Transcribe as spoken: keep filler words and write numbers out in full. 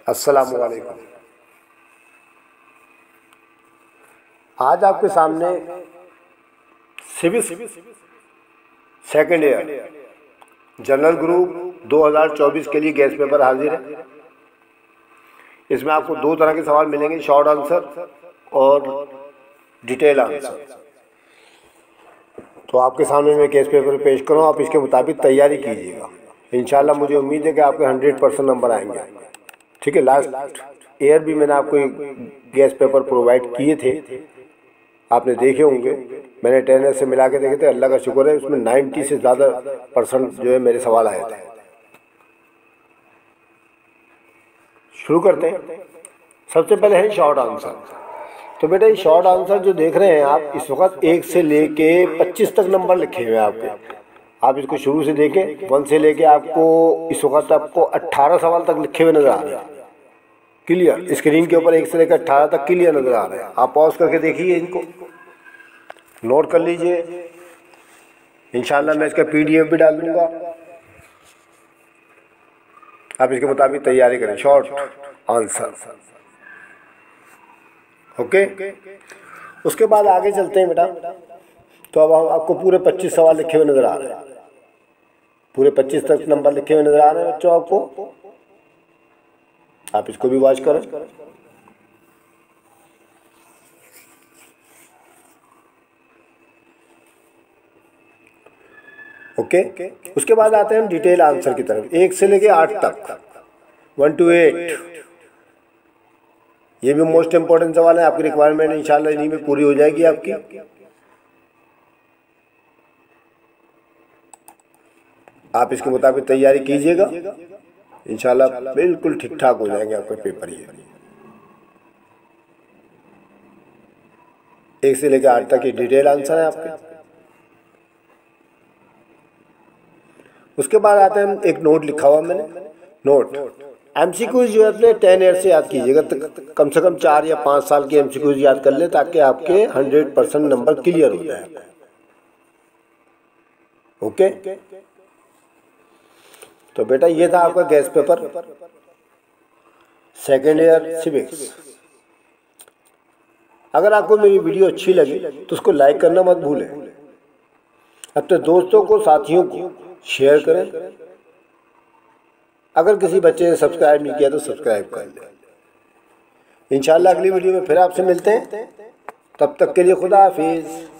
अस्सलामु अलैकुम। आज आपके सामने civics second year general group दो हज़ार चौबीस के लिए गैस पेपर हाजिर है। इसमें आपको दो तरह के सवाल मिलेंगे, शॉर्ट आंसर और डिटेल आंसर। तो आपके सामने मैं गैस पेपर पेश करूँ, आप इसके मुताबिक तैयारी कीजिएगा। इंशाल्लाह मुझे उम्मीद है कि आपके हंड्रेड परसेंट नंबर आएंगे। ठीक है, लास्ट ईयर भी मैंने आपको गैस पेपर प्रोवाइड किए थे, आपने देखे होंगे। मैंने टेन ईयर से मिला के देखे थे, अल्लाह का शुक्र है उसमें नाइन्टी से ज़्यादा परसेंट जो है मेरे सवाल आए थे। शुरू करते हैं। सबसे पहले है शॉर्ट आंसर। तो बेटा ये शॉर्ट आंसर जो देख रहे हैं आप, इस वक्त एक से लेके पच्चीस तक नंबर लिखे हुए हैं आपके। आप इसको शुरू से देखें, वन से लेके आपको इस वक्त आपको अट्ठारह सवाल तक लिखे हुए नजर आ रहे हैं। क्लियर, स्क्रीन के ऊपर एक से लेकर अट्ठारह तक क्लियर नजर आ रहे हैं। आप पॉज करके देखिए, इनको नोट कर लीजिए। इंशाल्लाह मैं इसका पीडीएफ भी डाल दूंगा, आप इसके मुताबिक तैयारी करें। Short answer, okay. उसके बाद आगे चलते हैं बेटा। तो अब हम आपको पूरे पच्चीस सवाल लिखे हुए नजर आ रहे हैं, पूरे पच्चीस तक नंबर लिखे हुए नजर आ रहे हैं बच्चों आपको। आप इसको भी वॉच करें। ओके, उसके बाद आते हैं हम डिटेल आंसर की तरफ, एक से लेके आठ तक, वन टू एट। ये भी मोस्ट इंपॉर्टेंट सवाल है, आपकी रिक्वायरमेंट इंशाल्लाह इन्हीं में पूरी हो जाएगी आपकी। आप इसके मुताबिक तैयारी कीजिएगा, इंशाल्लाह बिल्कुल ठीक ठाक हो जाएंगे आपके पेपर। ये एक से लेकर आठ तक ये डिटेल आंसर है आपके। उसके बाद आते हैं, एक नोट लिखा हुआ मैंने, नोट एमसीक्यूज जो है अपने टेन ईयर से याद कीजिएगा। तो कम से कम चार या पाँच साल के एमसीक्यूज याद कर ले, ताकि आपके हंड्रेड परसेंट नंबर क्लियर हो जाए। ओके, तो बेटा ये था आपका guess paper second year civics. अगर आपको मेरी वीडियो अच्छी लगी तो उसको लाइक करना मत भूलें, अपने दोस्तों को, साथियों को शेयर करें। अगर किसी बच्चे ने सब्सक्राइब नहीं किया तो सब्सक्राइब कर लें। इंशाल्लाह अगली वीडियो में फिर आपसे मिलते हैं, तब तक के लिए खुदा हाफिज़।